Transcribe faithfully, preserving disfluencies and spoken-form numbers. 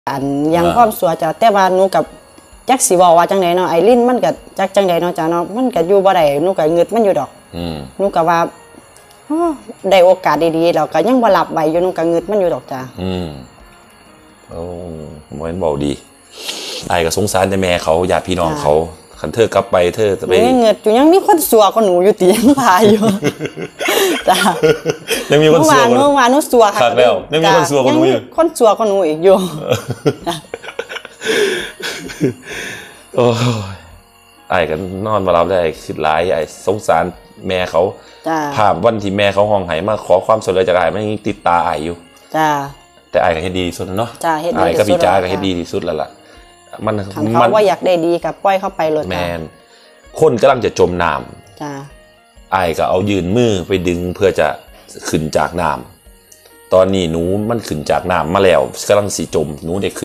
อันยังความสัวจ้ะแต่ว่าหนูกับจักสิบอกว่าจังไดเนาะไอ้ลิ้นมันก็จักจังไดเนาะจ้ะเนาะมันก็อยู่บ่ได้หนูก็งึดมันอยู่ดอกหนูก็ว่าได้โอกาสดีๆแล้วก็ยังบ่รับไว้อยู่หนูก็งึดมันอยู่ดอกจ้ะอืมโอ้เหมือนบอกดีไอ้ก็สงสารแต่แม่เขาญาติพี่น้องเขาคันเธอกลับไปเธอจะไปเงือดอยู่ยังมีคนสัวกว่าหนูอยู่ตียังพาอยู่จ้ะยังมีคนสัวเมื่อวานเมื่อวานหนูสัวค่ะแล้วยังมีคนสัวกว่าหนูอยู่คนสัวกว่าหนูอีกอยู่โอ้ยไอ้กันนอนมารับได้คิดหลายไอ้สงสารแม่เขาภาพวันที่แม่เขาห้องไห้มาขอความสนใจจากไอ้มันยังติดตาไอ้อยู่จ้าแต่ไอ้ก็เฮ็ดดีสุดเนาะไอ้ก็พี่จ้าก็เฮ็ดดีที่สุดแล้วล่ะมันเขาว่าอยากได้ดีกับปล่อยเข้าไปเลยแมนคนกำลังจะจมน้ำจ้าไอ้ก็เอายืนมือไปดึงเพื่อจะขึ้นจากน้ำตอนนี้หนูมันขึ้นจากน้ำมาแล้วกำลังสิจมหนูได้